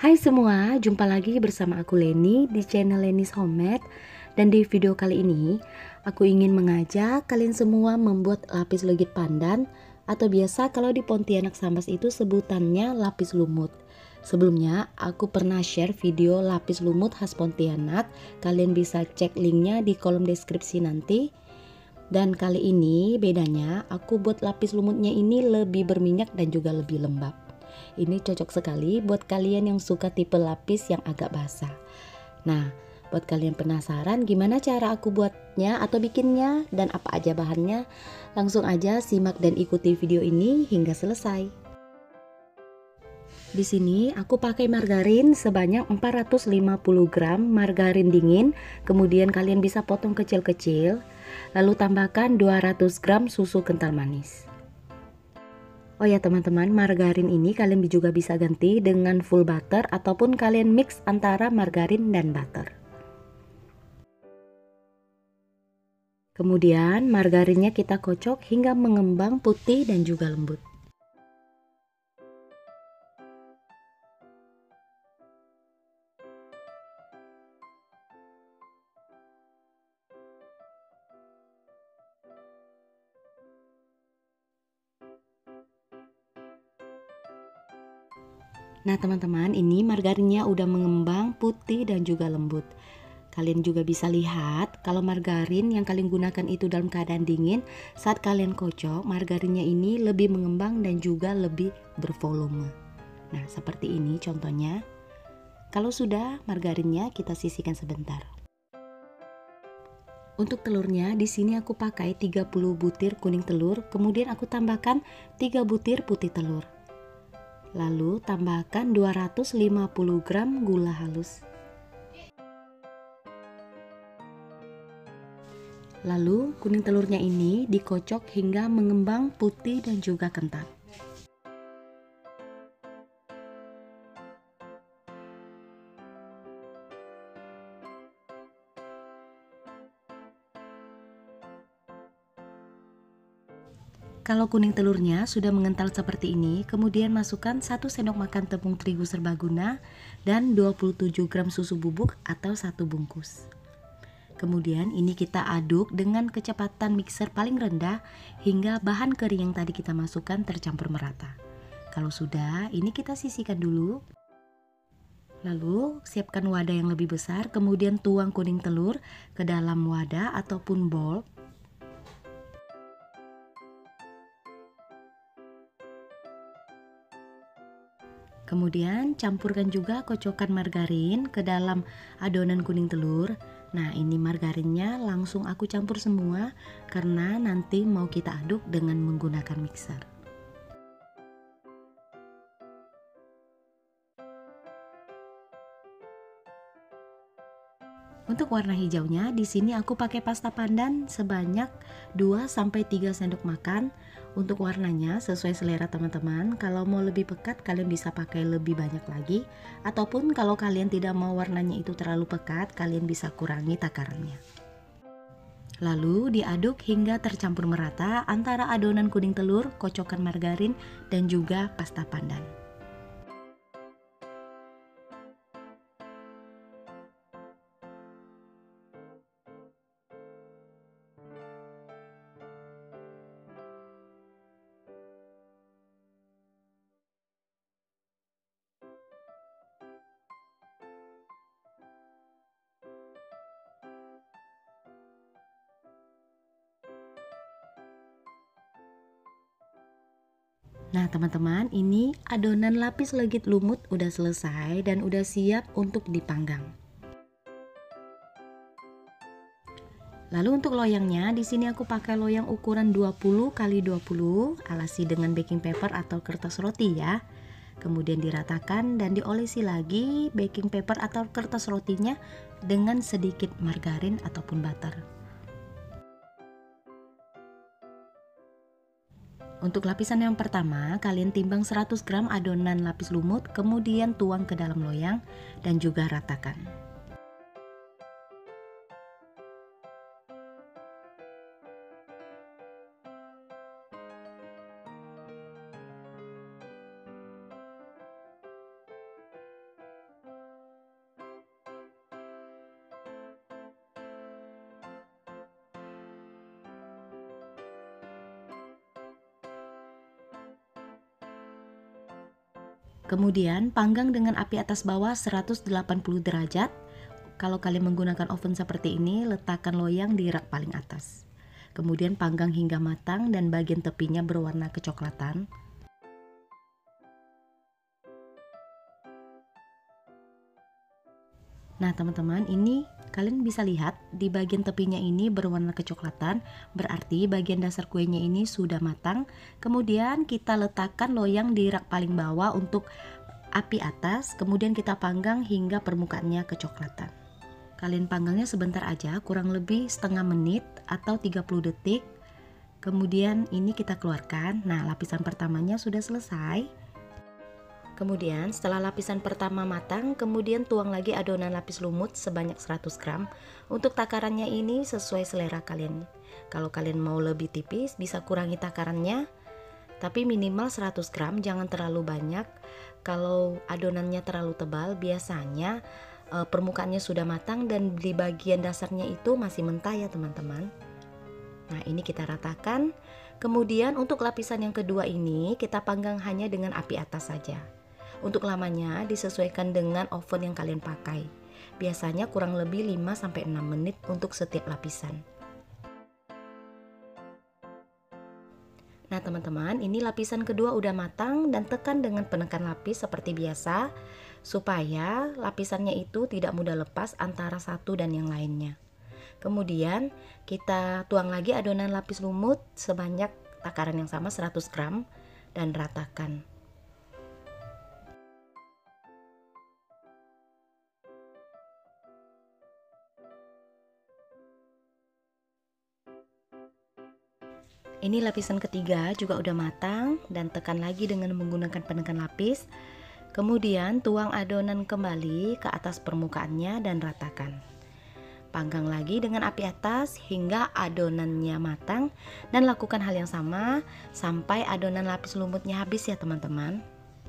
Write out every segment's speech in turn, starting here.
Hai semua, jumpa lagi bersama aku Leni di channel Leni's Homemade. Dan di video kali ini, aku ingin mengajak kalian semua membuat lapis legit pandan, atau biasa kalau di Pontianak Sambas itu sebutannya lapis lumut. Sebelumnya, aku pernah share video lapis lumut khas Pontianak. Kalian bisa cek linknya di kolom deskripsi nanti. Dan kali ini bedanya, aku buat lapis lumutnya ini lebih berminyak dan juga lebih lembab. Ini cocok sekali buat kalian yang suka tipe lapis yang agak basah. Nah, buat kalian penasaran gimana cara aku buatnya atau bikinnya dan apa aja bahannya, langsung aja simak dan ikuti video ini hingga selesai. Di sini aku pakai margarin sebanyak 450 gram margarin dingin, kemudian kalian bisa potong kecil-kecil, lalu tambahkan 200 gram susu kental manis. Oh ya teman-teman, margarin ini kalian juga bisa ganti dengan full butter ataupun kalian mix antara margarin dan butter. Kemudian margarinnya kita kocok hingga mengembang putih dan juga lembut. Nah teman-teman, ini margarinnya udah mengembang putih dan juga lembut. Kalian juga bisa lihat kalau margarin yang kalian gunakan itu dalam keadaan dingin, saat kalian kocok margarinnya ini lebih mengembang dan juga lebih bervolume. Nah seperti ini contohnya. Kalau sudah, margarinnya kita sisihkan sebentar. Untuk telurnya di sini aku pakai 30 butir kuning telur, kemudian aku tambahkan 3 butir putih telur. Lalu tambahkan 250 gram gula halus. Lalu kuning telurnya ini dikocok hingga mengembang putih dan juga kental. Kalau kuning telurnya sudah mengental seperti ini, kemudian masukkan 1 sendok makan tepung terigu serbaguna dan 27 gram susu bubuk atau 1 bungkus. Kemudian ini kita aduk dengan kecepatan mixer paling rendah hingga bahan kering yang tadi kita masukkan tercampur merata. Kalau sudah, ini kita sisihkan dulu. Lalu siapkan wadah yang lebih besar, kemudian tuang kuning telur ke dalam wadah ataupun bowl. Kemudian campurkan juga kocokan margarin ke dalam adonan kuning telur. Nah ini margarinnya langsung aku campur semua karena nanti mau kita aduk dengan menggunakan mixer. Untuk warna hijaunya di sini aku pakai pasta pandan sebanyak 2-3 sendok makan. Untuk warnanya sesuai selera teman-teman. Kalau mau lebih pekat kalian bisa pakai lebih banyak lagi, ataupun kalau kalian tidak mau warnanya itu terlalu pekat, kalian bisa kurangi takarannya. Lalu diaduk hingga tercampur merata antara adonan kuning telur, kocokan margarin, dan juga pasta pandan. Nah teman-teman, ini adonan lapis legit lumut udah selesai dan udah siap untuk dipanggang. Lalu untuk loyangnya di sini aku pakai loyang ukuran 20 x 20, alasi dengan baking paper atau kertas roti ya. Kemudian diratakan dan diolesi lagi baking paper atau kertas rotinya dengan sedikit margarin ataupun butter. Untuk lapisan yang pertama, kalian timbang 100 gram adonan lapis lumut, kemudian tuang ke dalam loyang dan juga ratakan. Kemudian panggang dengan api atas bawah 180 derajat. Kalau kalian menggunakan oven seperti ini, letakkan loyang di rak paling atas. Kemudian panggang hingga matang dan bagian tepinya berwarna kecoklatan. Nah teman-teman, ini kalian bisa lihat di bagian tepinya ini berwarna kecoklatan, berarti bagian dasar kuenya ini sudah matang. Kemudian kita letakkan loyang di rak paling bawah untuk api atas, kemudian kita panggang hingga permukaannya kecoklatan. Kalian panggangnya sebentar aja, kurang lebih setengah menit atau 30 detik. Kemudian ini kita keluarkan. Nah, lapisan pertamanya sudah selesai. Kemudian setelah lapisan pertama matang, kemudian tuang lagi adonan lapis lumut sebanyak 100 gram. Untuk takarannya ini sesuai selera kalian. Kalau kalian mau lebih tipis, bisa kurangi takarannya. Tapi minimal 100 gram, jangan terlalu banyak. Kalau adonannya terlalu tebal, biasanya permukaannya sudah matang dan di bagian dasarnya itu masih mentah ya teman-teman. Nah ini kita ratakan. Kemudian untuk lapisan yang kedua ini kita panggang hanya dengan api atas saja. Untuk lamanya disesuaikan dengan oven yang kalian pakai. Biasanya kurang lebih 5-6 menit untuk setiap lapisan. Nah teman-teman, ini lapisan kedua udah matang dan tekan dengan penekan lapis seperti biasa supaya lapisannya itu tidak mudah lepas antara satu dan yang lainnya. Kemudian kita tuang lagi adonan lapis lumut sebanyak takaran yang sama 100 gram dan ratakan. Ini lapisan ketiga juga udah matang dan tekan lagi dengan menggunakan penekan lapis. Kemudian tuang adonan kembali ke atas permukaannya dan ratakan. Panggang lagi dengan api atas hingga adonannya matang dan lakukan hal yang sama sampai adonan lapis lumutnya habis ya teman-teman.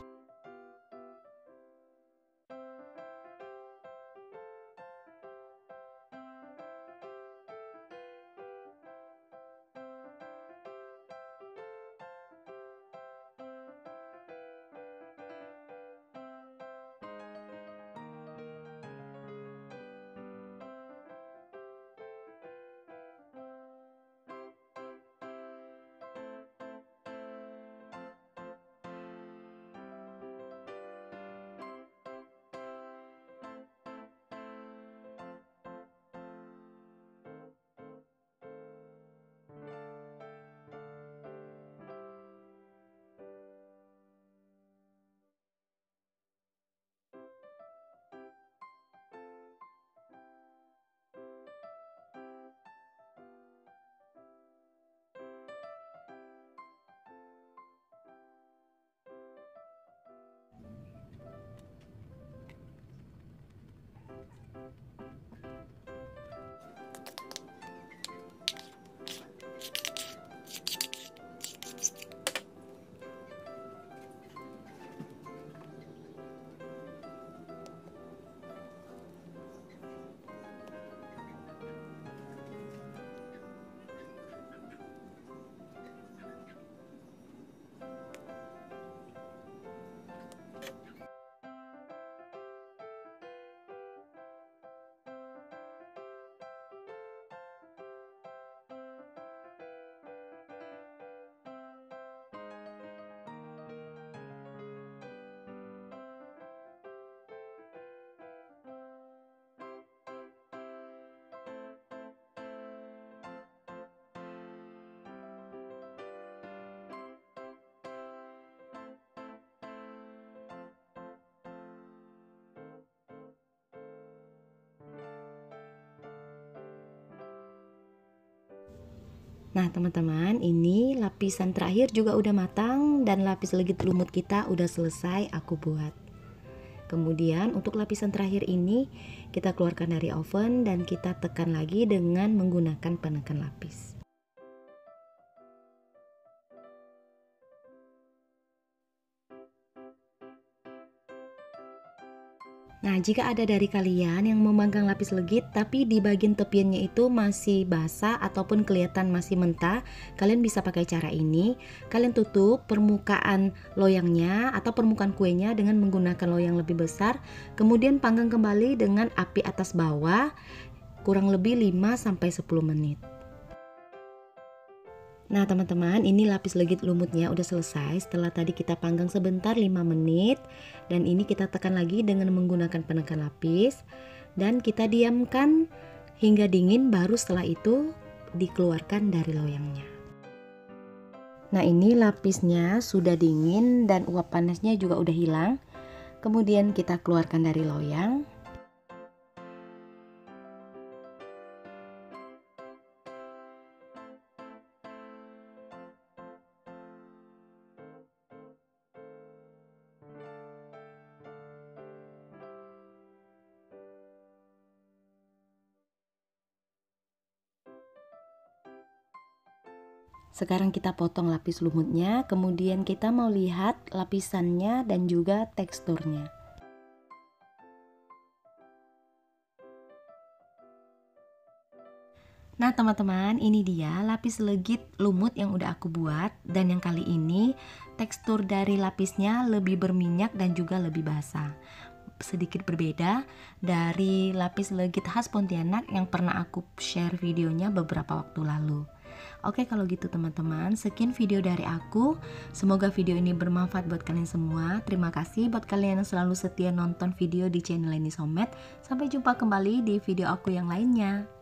Nah teman-teman, ini lapisan terakhir juga udah matang dan lapis legit lumut kita udah selesai aku buat. Kemudian untuk lapisan terakhir ini kita keluarkan dari oven dan kita tekan lagi dengan menggunakan penekan lapis. Nah, jika ada dari kalian yang memegang lapis legit tapi di bagian tepiannya itu masih basah ataupun kelihatan masih mentah, kalian bisa pakai cara ini. Kalian tutup permukaan loyangnya atau permukaan kuenya dengan menggunakan loyang lebih besar, kemudian panggang kembali dengan api atas bawah kurang lebih 5-10 menit. Nah teman-teman, ini lapis legit lumutnya udah selesai setelah tadi kita panggang sebentar 5 menit. Dan ini kita tekan lagi dengan menggunakan penekan lapis. Dan kita diamkan hingga dingin, baru setelah itu dikeluarkan dari loyangnya. Nah ini lapisnya sudah dingin dan uap panasnya juga udah hilang. Kemudian kita keluarkan dari loyang. Sekarang kita potong lapis lumutnya, kemudian kita mau lihat lapisannya dan juga teksturnya. Nah teman-teman, ini dia lapis legit lumut yang udah aku buat. Dan yang kali ini tekstur dari lapisnya lebih berminyak dan juga lebih basah. Sedikit berbeda dari lapis legit khas Pontianak yang pernah aku share videonya beberapa waktu lalu. Oke, kalau gitu teman-teman, sekian video dari aku. Semoga video ini bermanfaat buat kalian semua. Terima kasih buat kalian yang selalu setia nonton video di channel Leni Somet. Sampai jumpa kembali di video aku yang lainnya.